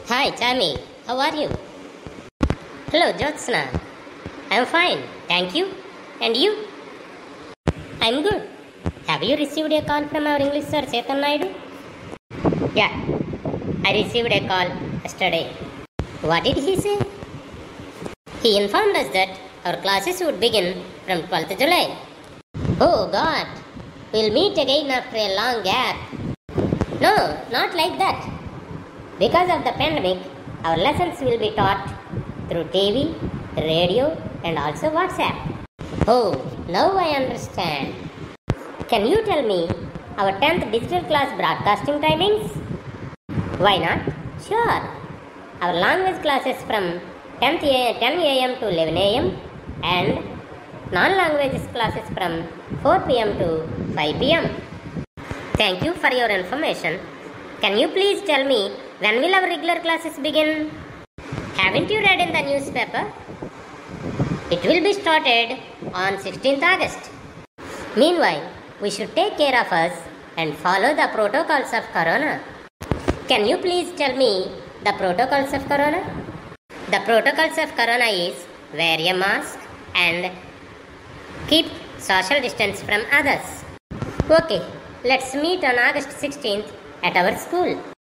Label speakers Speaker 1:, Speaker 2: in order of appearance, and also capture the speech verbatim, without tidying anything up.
Speaker 1: Hi, Tammy. How are you? Hello, Jyotsna. I'm fine, thank you. And you? I'm good. Have you received a call from our English sir, Chetan Naidu? Yeah, I received a call yesterday. What did he say? He informed us that our classes would begin from twelfth July. Oh God, we'll meet again after a long gap. No, not like that. Because of the pandemic, our lessons will be taught through T V, radio, and also WhatsApp. Oh, now I understand. Can you tell me our tenth digital class broadcasting timings? Why not? Sure. Our language classes from ten a m to eleven a m and non-languages classes from four p m to five p m Thank you for your information. Can you please tell me when will our regular classes begin? Haven't you read in the newspaper? It will be started on sixteenth August. Meanwhile, we should take care of us and follow the protocols of Corona. Can you please tell me the protocols of Corona? The protocols of Corona is wear a mask and keep social distance from others. Okay, let's meet on August sixteenth at our school.